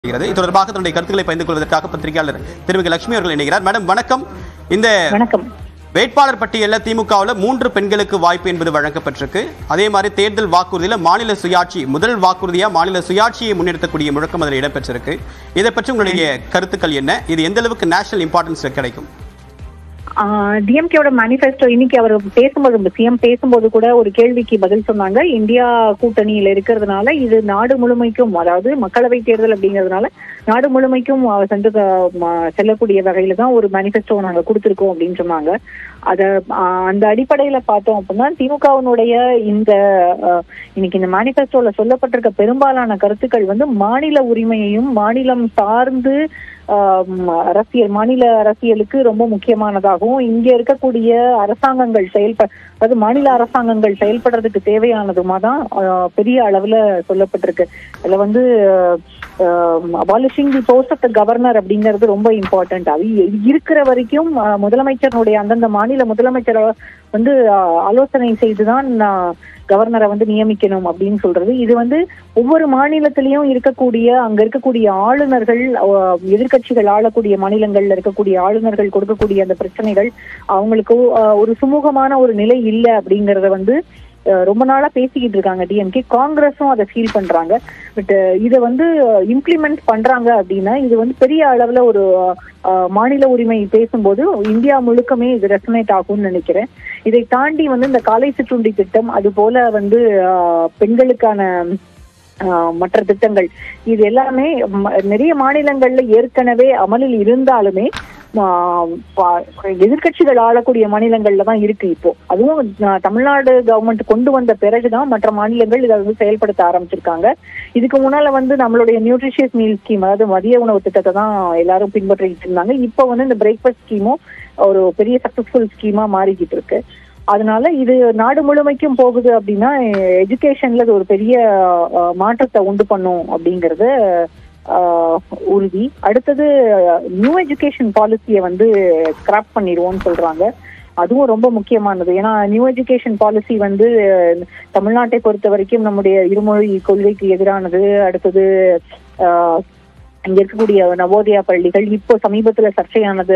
இது தொடர்பாக தன்னுடைய கருத்துக்களை பகிர்ந்து கொள்வதற்காக பத்திரிகையாளர் திருமதி லட்சுமி அவர்கள் இணைகிறார். மேடம் வணக்கம். இந்த வேட்பாளர் பட்டியலில் திமுகவில் 3 பெண்களுக்கு வாய்ப்பு என்பது வழங்கப்பட்டிருக்கு. அதே மாதிரி தேர்தல் வாக்குறுதியில் மாநில சுயாட்சி முதல் வாக்குறுதியா மாநில சுயாட்சியை முன்னிறுத்தக்கூடிய முழக்கம் அதில் இடம்பெற்றிருக்கு. இதை பற்றி உங்களுடைய கருத்துக்கள் என்ன? இது எந்த அளவுக்கு நேஷனல் இம்பார்ட்டன்ஸ் கிடைக்கும்? டிஎம்கேவோட மேனிஃபெஸ்டோ இன்னைக்கு அவர் பேசும்போது சிஎம் பேசும்போது கூட ஒரு கேள்விக்கு பதில் சொன்னாங்க. இந்தியா கூட்டணியில இருக்கிறதுனால இது நாடு முழுமைக்கும், அதாவது மக்களவை தேர்தல் அப்படிங்கிறதுனால நாடு முழுமைக்கும் சென்று செல்லக்கூடிய வகையில தான் ஒரு மேனிஃபெஸ்டோ நாங்க கொடுத்துருக்கோம் அப்படின்னு சொன்னாங்க. அந்த அடிப்படையில பார்த்தோம் அப்படின்னா திமுகவினுடைய இன்னைக்கு இந்த மேனிஃபெஸ்டோல சொல்லப்பட்டிருக்க பெரும்பாலான கருத்துக்கள் மாநில உரிமையையும் மாநிலம் சார்ந்து மாநில அரசியலுக்கு ரொம்ப முக்கியமானதாகவும் இங்க இருக்கக்கூடிய அரசாங்கங்கள் அதாவது மாநில அரசாங்கங்கள் செயல்படுறதுக்கு தேவையானதுமா தான் பெரிய அளவுல சொல்லப்பட்டிருக்கு. அதுல abolishing the post of the governor அப்படிங்கிறது ரொம்ப இம்பார்ட்டன்ட். அது இருக்கிற வரைக்கும் முதலமைச்சருடைய அந்தந்த மாநில முதலமைச்சரை ஆலோசனை செய்துதான் கவர்னரை நியமிக்கணும் அப்படின்னு சொல்றது. இது ஒவ்வொரு மாநிலத்திலையும் அங்க இருக்கக்கூடிய ஆளுநர்கள், எதிர்கட்சிகள் ஆளக்கூடிய மாநிலங்கள்ல இருக்கக்கூடிய ஆளுநர்கள் கொடுக்கக்கூடிய அந்த பிரச்சனைகள் அவங்களுக்கு ஒரு சுமூகமான ஒரு நிலை இல்லை அப்படிங்கறத ரொம்ப நாளா பேசிக்கிட்டு இருக்காங்க டிஎம்கே. காங்கிரஸும் அதை ஃபீல் பண்றாங்க. பட் இதை இம்ப்ளிமெண்ட் பண்றாங்க அப்படின்னா இது பெரிய அளவுல ஒரு மாநில உரிமை பேசும்போது இந்தியா முழுக்கமே இது ரெசனேட் ஆகும்னு நினைக்கிறேன். இதை தாண்டி இந்த காலை சிற்றுண்டி திட்டம், அது போல பெண்களுக்கான மற்ற திட்டங்கள், இது எல்லாமே நிறைய மாநிலங்கள்ல ஏற்கனவே அமலில் இருந்தாலுமே எதிர்கட்சிகள் ஆளக்கூடிய மாநிலங்கள்ல தான் இருக்கு. இப்போ அதுவும் தமிழ்நாடு கவர்மெண்ட் கொண்டு வந்த பிறகுதான் மற்ற மாநிலங்கள் இதை செயல்படுத்த ஆரம்பிச்சிருக்காங்க. இதுக்கு முன்னால நம்மளுடைய நியூட்ரிஷியஸ் மீல் ஸ்கீம், அதாவது மதிய உணவு திட்டத்தை தான் எல்லாரும் பின்பற்றிட்டு இருந்தாங்க. இப்போ இந்த பிரேக்ஃபாஸ்ட் ஸ்கீமும் ஒரு பெரிய சக்சஸ்ஃபுல் ஸ்கீமா மாறிக்கிட்டு இருக்கு. அதனால இது நாடு முழுமைக்கும் போகுது அப்படின்னா எஜுகேஷன்ல இது ஒரு பெரிய மாற்றத்தை உண்டு பண்ணும் அப்படிங்கறது உறுதி. அடுத்தது நியூ எஜுகேஷன் பாலிசியை ஸ்கிராப் பண்ணிடுவோம்னு சொல்றாங்க. அதுவும் ரொம்ப முக்கியமானது. ஏன்னா நியூ எஜுகேஷன் பாலிசி தமிழ்நாட்டை பொறுத்த வரைக்கும் நம்முடைய இருமொழி கொள்கைக்கு எதிரானது. அடுத்தது இங்க இருக்கக்கூடிய நவோதயா பள்ளிகள், இப்போ சமீபத்துல சர்ச்சையானது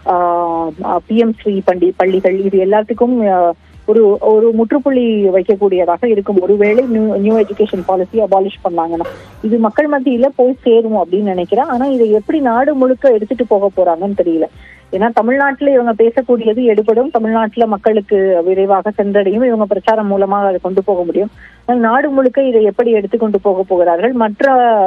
PM ஸ்ரீ பள்ளிகள், இது எல்லாத்துக்கும் ஒரு ஒரு முற்றுப்புள்ளி வைக்கக்கூடியதாக இருக்கும். ஒருவேளை நியூ எஜுகேஷன் பாலிசி அபாலிஷ் பண்ணாங்கன்னா இது மக்கள் மத்தியில போய் சேரும் அப்படின்னு நினைக்கிறேன். ஆனா இதை எப்படி நாடு முழுக்க எடுத்துட்டு போக போறாங்கன்னு தெரியல. ஏன்னா தமிழ்நாட்டுல இவங்க பேசக்கூடியது எடுபடும், தமிழ்நாட்டுல மக்களுக்கு விரைவாக சென்றடையும், இவங்க பிரச்சாரம் மூலமாக அதை கொண்டு போக முடியும். நாடு முழுக்க இதை எப்படி எடுத்துக்கொண்டு போக போகிறார்கள், மற்ற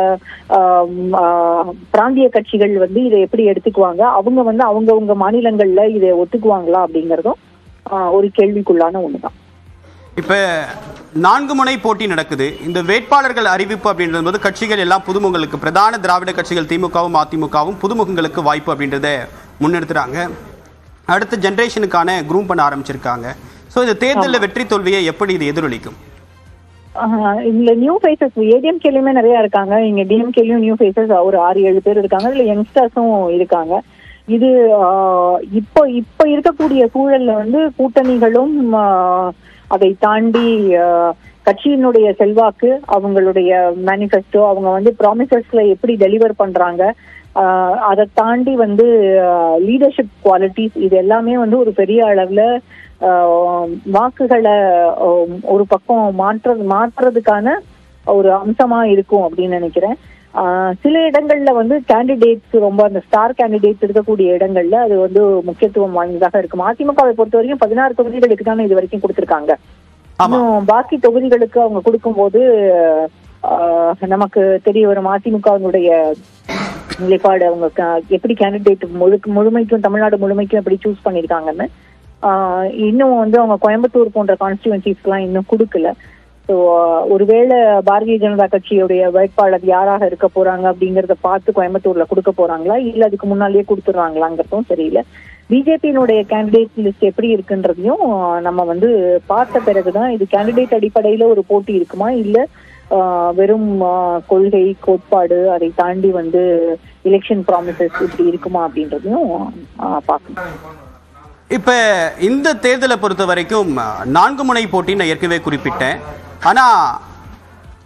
பிராந்திய கட்சிகள் இதை எப்படி எடுத்துக்குவாங்க, அவங்க அவங்கவுங்க மாநிலங்கள்ல இதை ஒத்துக்குவாங்களா அப்படிங்கறதும் ஒரு கேள்விக்குள்ளான ஒண்ணுதான். இப்ப 4 முனை போட்டி நடக்குது. இந்த வேட்பாளர்கள் அறிவிப்பு அப்படின்றது கட்சிகள் எல்லாம் புதுமுகங்களுக்கு, பிரதான திராவிட கட்சிகள் திமுகவும் அதிமுகவும் புதுமுகங்களுக்கு வாய்ப்பு அப்படின்றத முன்னெடுத்துறாங்க. அடுத்த ஜெனரேஷனுக்கான குரூம் பண்ண ஆரம்பிச்சிருக்காங்க. ஸோ இந்த தேர்தலில் வெற்றி தோல்வியை எப்படி இது எதிரொலிக்கும்? இதுல நியூ ஃபேஸஸ் ஏடிஎம்கேலயுமே நிறைய இருக்காங்க. இங்க டிஎம்கேலயும் நியூ ஃபேஸஸ் ஒரு 6-7 பேர் இருக்காங்க. இதுல யங்ஸ்டர்ஸும் இருக்காங்க. இது இப்ப இருக்கக்கூடிய சூழல்ல கூட்டணிகளும் அதை தாண்டி கட்சியினுடைய செல்வாக்கு, அவங்களுடைய மேனிஃபெஸ்டோ, அவங்க ப்ராமிசஸ்ல எப்படி டெலிவர் பண்றாங்க, அதை தாண்டி லீடர்ஷிப் குவாலிட்டிஸ், இது எல்லாமே ஒரு பெரிய அளவுல வாக்குகளை ஒரு பக்கம் மாற்றுறதுக்கான ஒரு அம்சமா இருக்கும் அப்படின்னு நினைக்கிறேன். சில இடங்கள்ல கேண்டிடேட்ஸ் ரொம்ப அந்த ஸ்டார் கேண்டிடேட்ஸ் இருக்கக்கூடிய இடங்கள்ல அது முக்கியத்துவம் வாய்ந்ததாக இருக்கும். அதிமுகவை பொறுத்த வரைக்கும் 16 தொகுதிகளுக்கு தானே இது வரைக்கும் கொடுத்திருக்காங்க. இன்னும் பாக்கி தொகுதிகளுக்கு அவங்க கொடுக்கும்போது நமக்கு தெரிய வரும் அதிமுகவினுடைய நிலைப்பாடு, அவங்க எப்படி கேண்டிடேட் முழுமைக்கும் தமிழ்நாடு முழுமைக்கும் எப்படி சூஸ் பண்ணிருக்காங்கன்னு. இன்னும் அவங்க கோயம்புத்தூர் போன்ற கான்ஸ்டிடுவன்சிஸ்க்கு எல்லாம் இன்னும் கொடுக்கல. ஸோ ஒருவேளை பாரதிய ஜனதா கட்சியுடைய வேட்பாளர் யாராக இருக்க போறாங்க அப்படிங்கறத பார்த்து கோயம்புத்தூர்ல கொடுக்க போறாங்களா, இல்ல அதுக்கு முன்னாலேயே கொடுத்துடுறாங்களாங்கிறதும் தெரியல. பிஜேபியினுடைய கேண்டிடேட் லிஸ்ட் எப்படி இருக்குன்றதையும் நம்ம பார்த்த பிறகுதான் இது கேண்டிடேட் அடிப்படையில ஒரு போட்டி இருக்குமா, இல்ல வெறும் கொள்கை கோட்பாடு அதை தாண்டி எலெக்ஷன் ப்ராமிசஸ் இப்படி இருக்குமா அப்படின்றதையும் பார்க்கணும். இப்ப இந்த தேர்தலை பொறுத்த வரைக்கும் 4 முனை போட்டி நான் ஏற்கனவே குறிப்பிட்டேன். ஆனா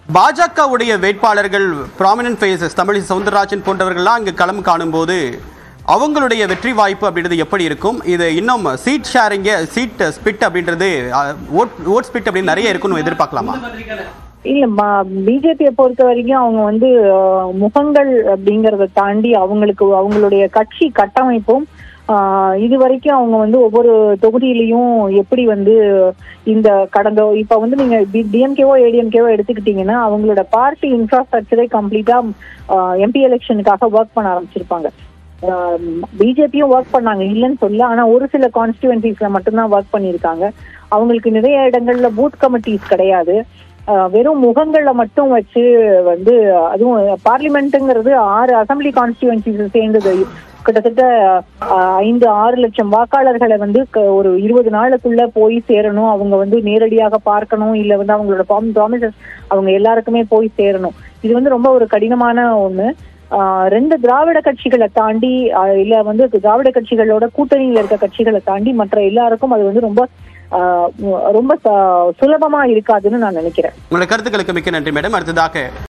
பாஜகவுடைய வேட்பாளர்கள் ப்ராமினன்ட் ஃபேஸஸ் தமிழிசை சவுந்தரராஜன் போன்றவர்கள்லாம் இங்கு களம் காணும் போது அவங்களுடைய வெற்றி வாய்ப்பு அப்படின்றது எப்படி இருக்கும்? இது இன்னும் சீட் ஷேரிங், சீட் ஸ்பிட் அப்படின்றது, ஓட் ஸ்பிட் அப்படின்னு நிறைய இருக்குன்னு எதிர்பார்க்கலாமா? இல்ல, பிஜேபியை பொறுத்த வரைக்கும் அவங்க வந்து முகங்கள் அப்படிங்கறத தாண்டி அவங்களுடைய கட்சி கட்டமைப்பும் இது வரைக்கும் அவங்க வந்து ஒவ்வொரு தொகுதியிலையும் எப்படி வந்து இந்த கடந்த இப்ப வந்து நீங்க டிஎம்கேவோ ஏடிஎம்கேவோ எடுத்துக்கிட்டீங்கன்னா அவங்களோட பார்ட்டி இன்ஃப்ராஸ்ட்ரக்சரே கம்ப்ளீட்டா எம்பி எலெக்ஷனுக்காக ஒர்க் பண்ண ஆரம்பிச்சிருப்பாங்க. பிஜேபியும் ஒர்க் பண்ணாங்க, இல்லைன்னு சொல்ல. ஆனா ஒரு சில கான்ஸ்டிடுவன்சிஸ்ல மட்டும்தான் ஒர்க் பண்ணியிருக்காங்க. அவங்களுக்கு நிறைய இடங்கள்ல பூத் கமிட்டிஸ் கிடையாது. வெறும் முகங்களை மட்டும் வச்சு வந்து, அதுவும் பார்லிமெண்ட்டுங்கிறது 6 அசம்பிளி கான்ஸ்டிடுவன்சிஸ் சேர்ந்தது. கிட்டத்தட்ட 5-6 லட்சம் வாக்காளர்களை வந்து ஒரு 20 நாளுக்குள்ள போய் சேரணும். அவங்க வந்து நேரடியாக பார்க்கணும், இல்ல வந்து அவங்களோட ப்ராமிசஸ் அவங்க எல்லாருக்குமே போய் சேரணும். இது வந்து ரொம்ப ஒரு கடினமான ஒண்ணு. 2 திராவிட கட்சிகளை தாண்டி, இல்ல வந்து திராவிட கட்சிகளோட கூட்டணியில் இருக்க கட்சிகளை தாண்டி மற்ற எல்லாருக்கும் அது வந்து ரொம்ப சுலபமா இருக்காதுன்னு நான் நினைக்கிறேன். உங்களுடைய கருத்துக்களுக்கு மிக்க நன்றி மேடம். அடுத்ததாக